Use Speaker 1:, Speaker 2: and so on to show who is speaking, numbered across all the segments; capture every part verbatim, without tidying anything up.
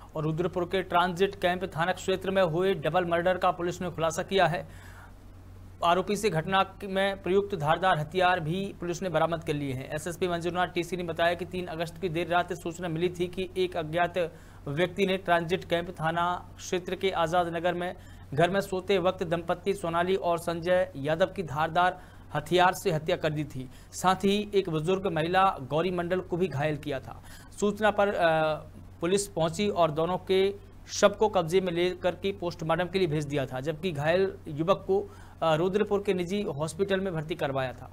Speaker 1: और रुद्रपुर के transit camp थाना क्षेत्र में हुए डबल मर्डर का पुलिस ने खुलासा किया है। आरोपी से घटना में प्रयुक्त धारदार हथियार भी पुलिस ने बरामद कर लिए हैं। एसएसपी मंजूनाथ टीसी ने बताया कि तीन अगस्त की देर रात सूचना मिली थी कि एक अज्ञात व्यक्ति ने ट्रांजिट कैंप थाना क्षेत्र के आजाद नगर में घर में सोते वक्त दंपत्ति सोनाली और संजय यादव की धारदार हथियार से हत्या कर दी थी। साथ ही एक बुजुर्ग महिला गौरी मंडल को भी घायल किया था। सूचना पर पुलिस पहुंची और दोनों के शव को कब्जे में लेकर के पोस्टमार्टम के लिए भेज दिया था, जबकि घायल युवक को रुद्रपुर के निजी हॉस्पिटल में भर्ती करवाया था।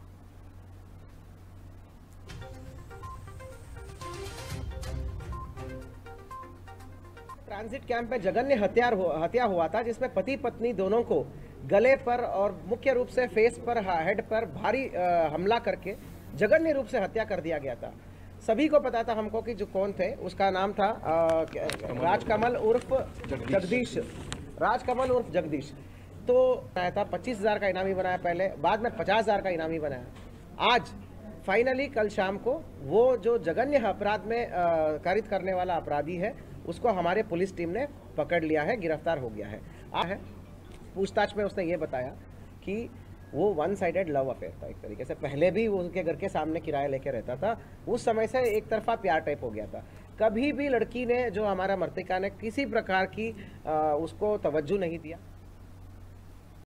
Speaker 2: ट्रांजिट कैंप में जघन्य हत्यार हो, हत्या हुआ था, जिसमें पति पत्नी दोनों को गले पर और मुख्य रूप से फेस पर, हेड पर भारी आ, हमला करके जघन्य रूप से हत्या कर दिया गया था। सभी को पता था हमको कि जो कौन थे, उसका नाम था राजकमल उर्फ जगदीश राजकमल उर्फ जगदीश। तो आया था पच्चीस हजार का इनामी बनाया पहले, बाद में पचास हजार का इनामी बनाया। आज फाइनली कल शाम को वो जो जघन्य अपराध में आ, कारित करने वाला अपराधी है, उसको हमारे पुलिस टीम ने पकड़ लिया है, गिरफ्तार हो गया है। आ है पूछताछ में उसने ये बताया कि वो वन साइडेड लव अफेयर था, एक तरीके से। पहले भी वो उनके घर के सामने किराया लेके रहता था, उस समय से एक तरफा प्यार टाइप हो गया था। कभी भी लड़की ने, जो हमारा मृतका ने, किसी प्रकार की आ, उसको तवज्जो नहीं दिया।